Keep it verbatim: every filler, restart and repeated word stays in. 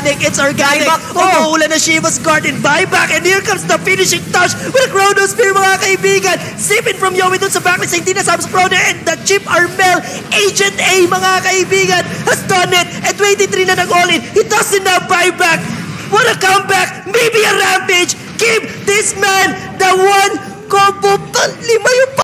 organic. It's organic. Umuulan na Shiva's Garden. Buyback. And here comes the finishing touch with Chronosphere, mga kaibigan. Zipping from Yowie dun sa backlist. Hindi na sa Chrono. And the Chip Armel, Agent A, mga kaibigan, has done it. And twenty-three na nag-all-in. He doesn't have buyback. What a comeback. Maybe a Rampage. Give this man the one combo. Lima yung